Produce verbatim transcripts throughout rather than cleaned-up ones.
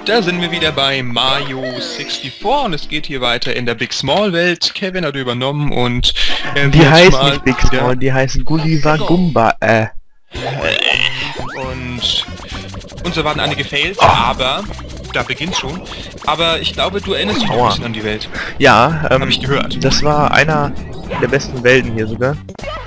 Da sind wir wieder bei Mario vierundsechzig und es geht hier weiter in der Big Small Welt. Kevin hat übernommen und äh, die heißt nicht Big Small, ja. Die heißen Gulliver Gumba. Äh. Und uns erwarten einige Fails, oh. aber da beginnt schon. Aber ich glaube, du erinnerst dich ein bisschen an die Welt. Ja, ähm, habe ich gehört. Das war einer der besten Welten hier sogar.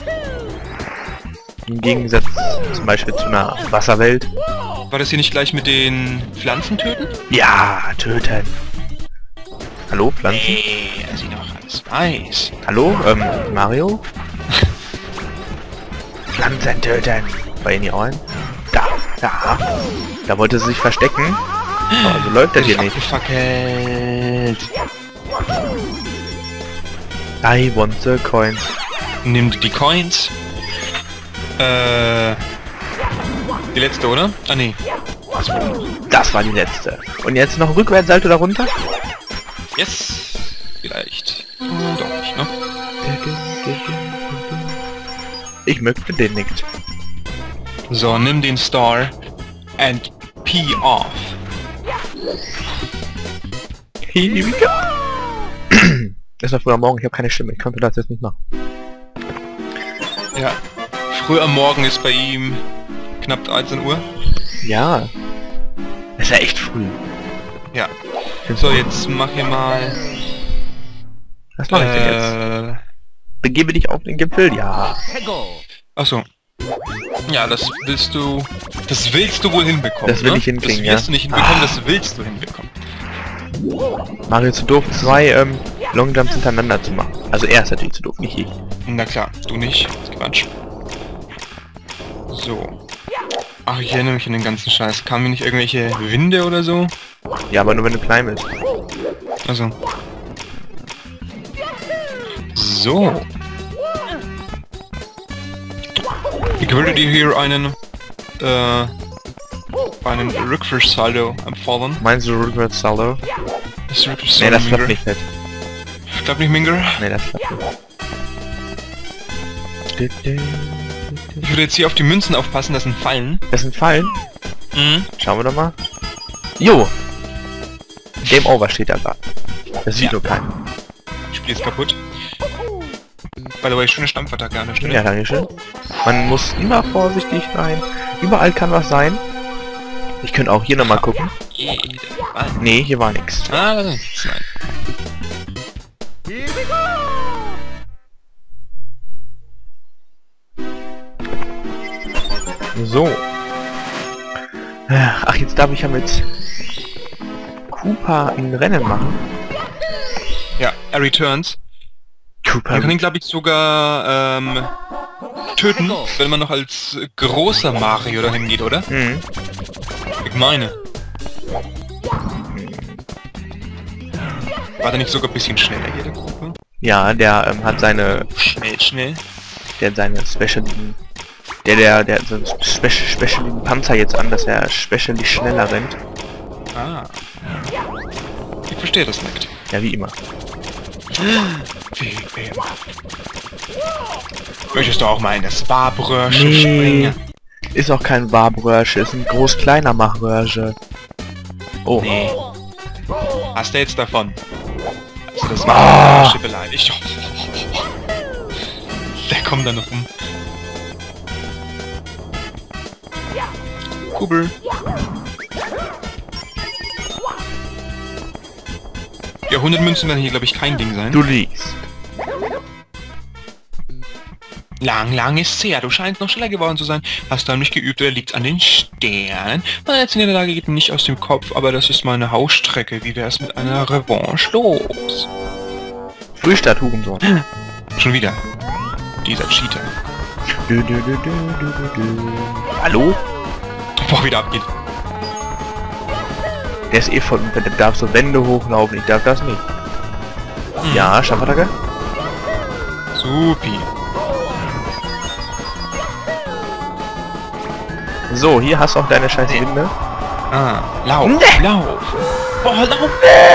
Im Gegensatz zum Beispiel zu einer Wasserwelt. War das hier nicht gleich mit den Pflanzen töten? Ja, töten. Hallo, Pflanzen? Hey, dass ich noch alles weiß. Hallo, ähm, Mario? Pflanzen töten. Bei Ihnen die Ohren? Da, da. Da wollte sie sich verstecken. Aber so läuft das hier nicht. Gefackelt. I want the coins. Nimm die Coins. Äh... Die letzte, oder? Ah, nee. Das war die letzte. Und jetzt noch Rückwärtssalto darunter? Yes. Vielleicht. Oh, doch nicht, ne? Ich möchte den nicht. So, nimm den Star and pee off. Here we go. Es war früh am Morgen, ich habe keine Stimme, ich konnte das jetzt nicht machen. Ja. Früh am Morgen ist bei ihm knapp dreizehn Uhr. Ja. Das ist ja echt früh. Ja. So, jetzt mach hier mal... Was mache ich denn jetzt? Äh... Begebe dich auf den Gipfel? Ja. Achso. Ja, das willst du... Das willst du wohl hinbekommen, Das will ne? ich hinkriegen, das wirst ja. du nicht hinbekommen, ah. das willst du hinbekommen. Mario zu doof, zwei ähm, Longjumps hintereinander zu machen. Also er ist natürlich zu doof, nicht ich. Na klar, du nicht. Quatsch. So. Ach, ich erinnere mich an den ganzen Scheiß. Kamen hier nicht irgendwelche Winde oder so? Ja, aber nur wenn du klein bist. Also. So. Ich würde dir hier einen, äh, einen Rückwärtssaldo empfehlen. Meinst du Rückwärtssaldo? Das Rückwärtssaldo. Nee, das klappt nicht fett. Klappt nicht, Minger? Nee, das klappt nicht. Ich würde jetzt hier auf die Münzen aufpassen, das sind Fallen. Das sind Fallen? Mhm. Schauen wir doch mal. Jo! Game Over steht da gerade. Das sieht ja. nur keiner. Spiel ist kaputt. By the way, schöne Stampfattacke an der Stelle. Ja, dankeschön. Man muss immer vorsichtig sein. Überall kann was sein. Ich könnte auch hier nochmal gucken. Nee, hier war nichts. Ah, das ist nichts. Nein. So. Ach, jetzt darf ich ja mit Koopa ein Rennen machen. Ja, er returns. Koopa. Man kann ihn, glaube ich, sogar ähm, töten, wenn man noch als großer Mario dahin geht, oder? Mhm. Ich meine. War der nicht sogar ein bisschen schneller hier, der Koopa? Ja, der ähm, hat seine... Schnell, schnell. Der hat seine Special... Der, der, der hat so einen Spe Special Panzer jetzt an, dass er specially schneller rennt. Ah. Ich verstehe das nicht. Ja, wie immer. Wie immer. Möchtest du auch mal in das Warbröhrchen nee. springen? Ist auch kein Warbröhrchen, ist ein groß-kleiner Machröhrchen. Oh. Nee. Hast du jetzt davon? Also das Ah. Warbröhrchen beleidigt. Der kommt da noch rum. Kubbel. Ja, hundert Münzen werden hier, glaube ich, kein Ding sein. Du liegst. Lang, lang ist's her. Du scheinst noch schneller geworden zu sein. Hast du nicht geübt oder liegt an den Sternen? Meine Niederlage geht mir nicht aus dem Kopf, aber das ist meine Hausstrecke. Wie wär's mit einer Revanche los? Frühstart, Hurensohn. Schon wieder. Dieser Cheater. Du, du, du, du, du, du. Hallo? Boah, wieder abgeht. Der ist eh voll... Der darf so Wände hochlaufen. Ich darf das nicht. Mhm. Ja, Stampfattacke. Supi. So, hier hast du auch deine scheiß Winde. Ah, lauf, nee. lauf. Boah, lauf.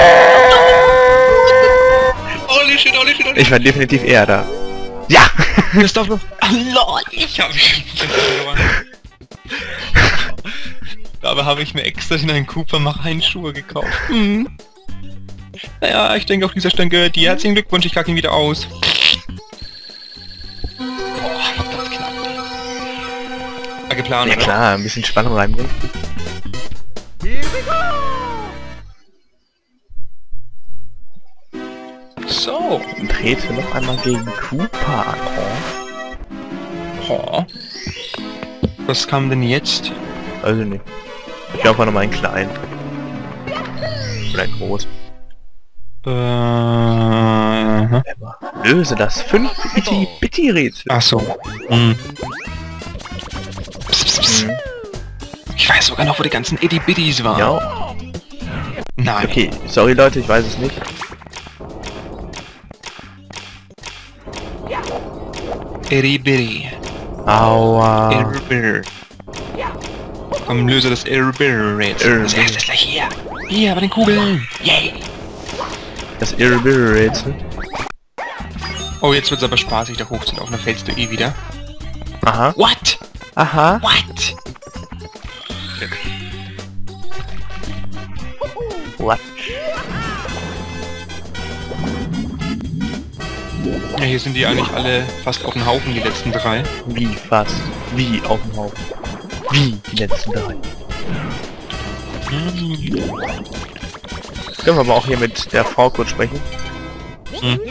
Holy shit, holy shit, holy shit. Ich war definitiv eher da. Ja! Das darf noch... Ah, lol, ich hab mich... Dabei habe ich mir extra in einen Cooper Mach-Handschuhe gekauft. Hm. Naja, ich denke auf dieser Stelle gehört die. Herzlichen Glückwunsch, ich kacke ihn wieder aus. Boah, das klappt. War geplant, Ja oder? klar, ein bisschen Spannung reinbringen. So. Und trete noch einmal gegen Cooper an. Oh. Was kam denn jetzt? Also nicht. Ich glaube noch mal einen kleinen. Oder einen groß. Äh... Löse das fünf Itty Bitty Rätsel. Ach so. Hm. Psst, psst, psst. Hm. Ich weiß sogar noch, wo die ganzen Itty Bitties waren. Ja. Nein. Okay, sorry Leute, ich weiß es nicht. Itty Bitty. Aua. Itty Bitty. Komm, löse das Itty Bitty Rätsel. Das erste ist gleich hier. Hier, bei den Kugeln. Yay. Das Irrebill Rätsel. Oh, jetzt wird's aber spaßig, da hochzulaufen. Da fällst du eh wieder. Aha. What? Aha. What? What? Ja, hier sind die eigentlich alle fast auf dem Haufen, die letzten drei. Wie fast? Wie auf dem Haufen? Wie die letzten drei? Hm. Können wir aber auch hier mit der Frau kurz sprechen. Hm.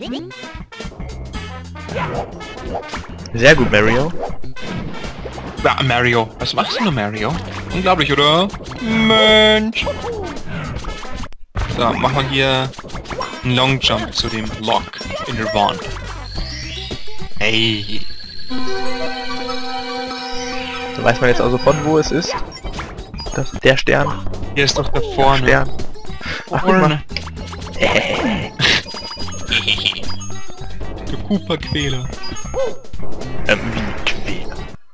Sehr gut, Mario. Ja, Mario. Was machst du nur, Mario? Unglaublich, oder? Mensch. So, machen wir hier einen Long Jump zu dem Lock in der Wand. Hey. Da weiß man jetzt auch sofort, wo es ist. Das, der Stern. Hier ist doch da vorne. Stern. Ach, guck mal. Vorne. Der Cooper-Quäler. Ähm, wie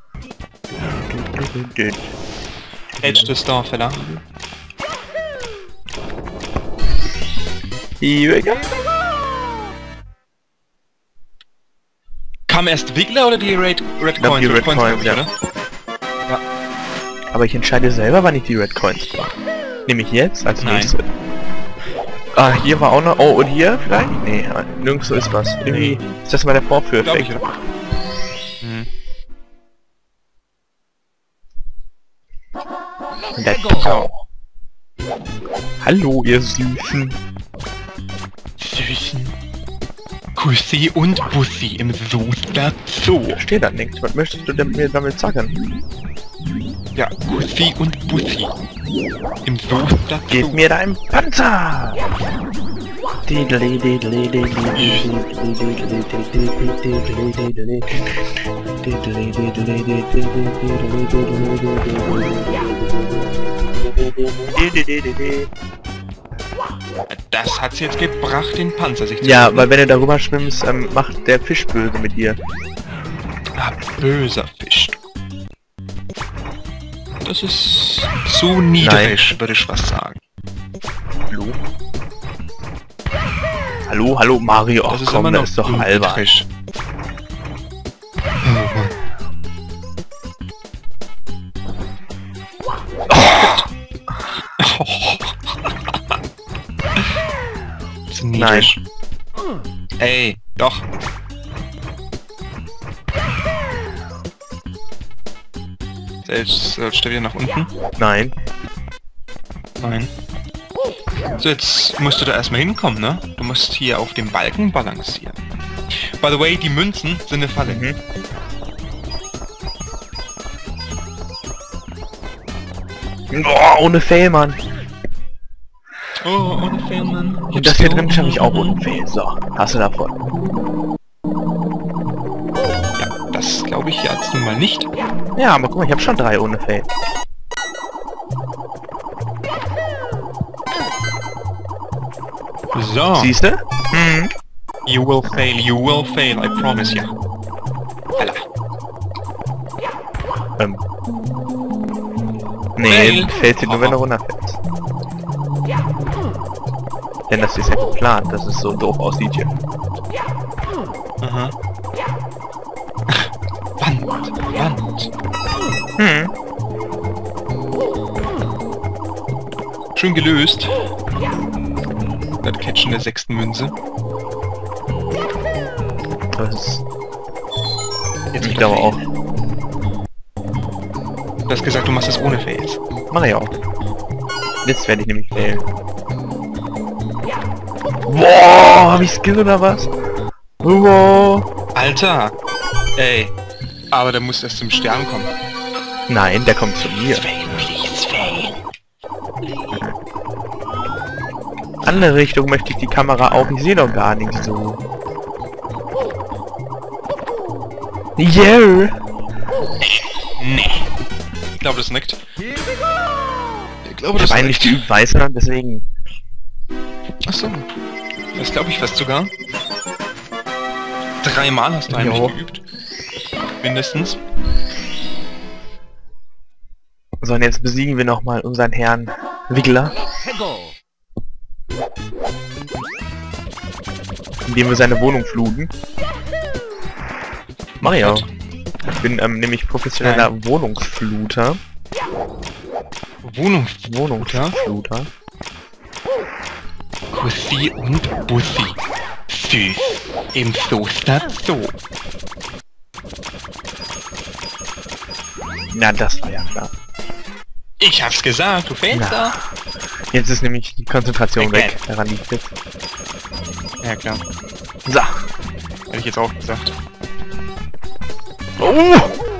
Quäler. Edge the Starfeller. Here we go. Kam erst Wiggler oder die Red, Red Ich glaub, Coins? die Red Coins, ja. oder? Aber ich entscheide selber, wann ich die Red Coins mache. Nehme ich jetzt als Nein. nächstes. Ah, hier war auch noch... Oh, und hier vielleicht? Nee, nirgendwo ist was. Irgendwie ist das mal der Glaub ich, Vorführeffekt. oder? Hm. Let's go. Hallo, ihr Süßen. Süßen. Kussi und Bussi im Soester Zoo. Steht da nichts. Was möchtest du denn mir damit sagen? Ja, Kussi und Bussi im Soester Zoo. Gib mir deinen Panzer! Das hat's jetzt gebracht, den Panzer sich zu Ja, holen. weil wenn du darüber schwimmst, ähm, macht der Fisch böse mit dir. Ah, böser Fisch. Das ist zu niedrig, würde ich was sagen. Hallo? Hallo, hallo Mario, ach Das ist komm, immer noch das ist doch zu albern. niedrig. Zu niedrig. Ey, doch. Selbst äh, stell wieder nach unten. Nein. Nein. So, jetzt musst du da erstmal hinkommen, ne? Du musst hier auf dem Balken balancieren. By the way, die Münzen sind eine Falle. Mhm. Boah, ohne Fail, Mann. Oh, ohne Fail, Mann. Und das hier drin schaffe ich auch ohne Fail. So, hast du davon. Ja, das glaube ich jetzt nun mal nicht. Ja, aber guck mal, ich habe schon drei ohne Fail. So. Siehst du? Mhm. You will fail, you will fail, I promise you. Alter. Ähm. Nee, Fail. fällt dir nur, wenn du runterfällst. Denn das ist ja geplant, dass es so doof aussieht hier. Aha. Wand, Wand. Hm. Schön gelöst. Das Catchen der sechsten Münze. Das Jetzt ich mit glaube der auch. Fail. Du hast gesagt, du machst das ohne Fails. Mach ich auch. Jetzt werde ich nämlich failen. Boah, hab ich Skill oder was? Wow. Alter! Ey! Aber der muss erst zum Stern kommen. Nein, der kommt zu mir. Fail, please, fail. Andere Richtung möchte ich die Kamera auch. Ich sehe doch gar nicht so. Yeah. Nee. Ich glaube, das nickt. Ich glaube, Ich das habe eigentlich geübt, weißt du, deswegen. Achso. Das glaube ich fast sogar. Dreimal hast du eigentlich Jo. geübt. Mindestens. So, und jetzt besiegen wir nochmal unseren Herrn Wiggler. Indem wir seine Wohnung fluten. Mach ich auch. Ich bin ähm, nämlich professioneller Wohnungsfluter. Wohnung. Wohnungsfluter. Kussi und Bussi. Süß. Im Soester Zoo. Na, das war ja klar. Ich hab's gesagt, du fällst Na. da. Jetzt ist nämlich die Konzentration Okay. weg. Daran liegt jetzt. Ja, klar. So. Hätte ich jetzt auch gesagt. Oh!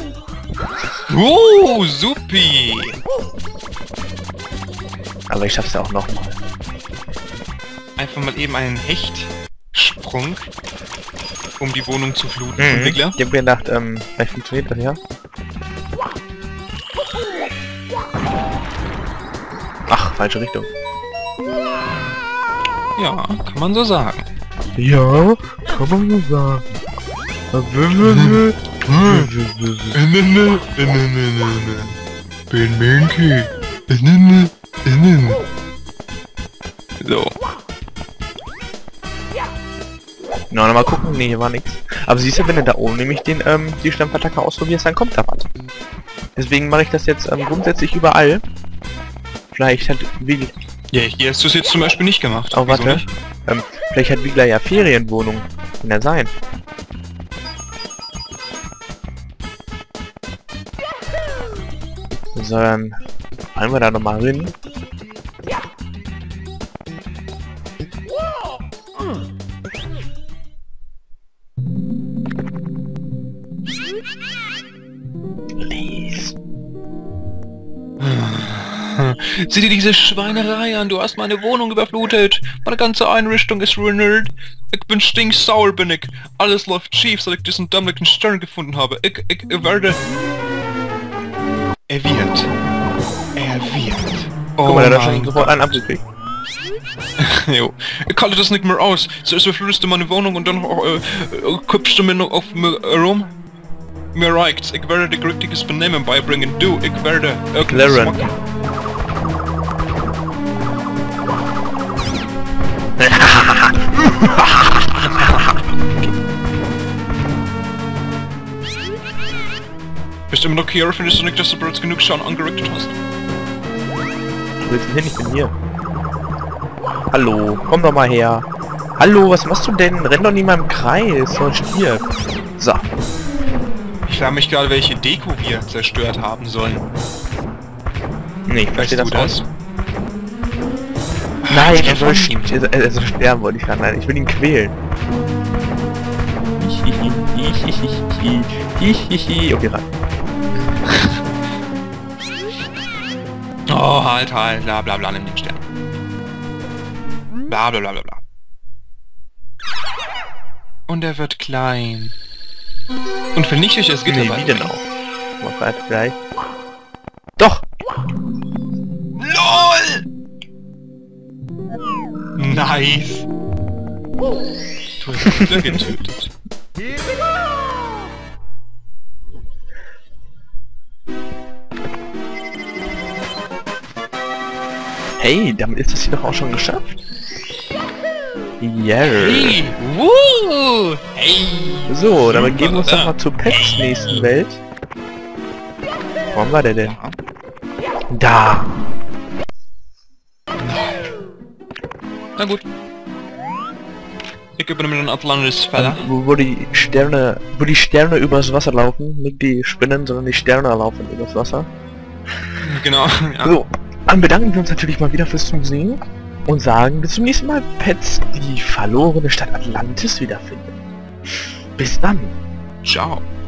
Oh, supi. Aber ich schaff's ja auch nochmal. Einfach mal eben einen Hechtsprung, um die Wohnung zu fluten. Mhm. Und Wiggler? Ich hab gedacht, ähm, vielleicht funktioniert das ja. Ach, falsche Richtung. Ja, kann man so sagen. Ja, kann man so sagen. Bin Minky. So. Na, noch mal gucken. Nee, hier war nix. Aber siehst du, wenn du da oben nämlich den, ähm, die Stampfattacke ausprobierst, dann kommt da was. Deswegen mache ich das jetzt ähm, grundsätzlich überall. Vielleicht hat Wiggler... Ja, hier hast du es jetzt zum Beispiel nicht gemacht. Oh, Wieso warte. nicht? Ähm, vielleicht hat Wiggler ja Ferienwohnung. Kann ja sein. So, dann fallen wir da nochmal hin. Please. Sieh dir diese Schweinerei an, du hast meine Wohnung überflutet. Meine ganze Einrichtung ist ruiniert. Ich bin stinksauer, bin ich. Alles läuft schief, seit ich diesen dämlichen Stern gefunden habe. Ich, ich, ich werde... Er wird. Er wird. Oh Guck mal, der hat mein schon sofort einen abgekriegt. Jo. Ich halte das nicht mehr aus. Zuerst überflutest du meine Wohnung und dann äh, äh, küppst du mir noch auf mir rum. Mir reicht's. Ich werde dir richtiges Benehmen beibringen. Du, ich werde... Äh, Clarence. Bist du immer noch hier? Findest du nicht, dass du bereits genug Schaden angerichtet hast? Wo willst du hin? Ich bin hier. Hallo, komm doch mal her. Hallo, was machst du denn? Renn doch nicht mal im Kreis, so stirb. So. Ich frage mich gerade, welche Deko wir zerstört haben sollen. Nee, ich verstehe das du aus. Nein, er soll, sch- er, er soll sterben, wollte ich sagen. Nein, ich will ihn quälen. Okay, rein. Oh, halt, halt, bla bla bla, nimm den Stern. Bla bla bla bla bla. Und er wird klein. Und vernichte ich das Gitter. Nee, wie denn auch? Mal weiter vielleicht. Doch! LOL! Nice! Du hast Gitter getötet. Hey, damit ist das hier doch auch schon geschafft. Yeah. Hey! Woo! Hey! So, dann begeben wir uns Super, doch mal zur Pets nächsten Welt. Wo haben wir der denn? Da! Na gut. Ich übernehme den Atlantis, Fella. Wo, wo die Sterne, wo die Sterne übers Wasser laufen, nicht die Spinnen, sondern die Sterne laufen übers Wasser. Genau, ja. So, dann bedanken wir uns natürlich mal wieder fürs Zusehen und sagen bis zum nächsten Mal, Pets, die verlorene Stadt Atlantis wiederfinden. Bis dann. Ciao.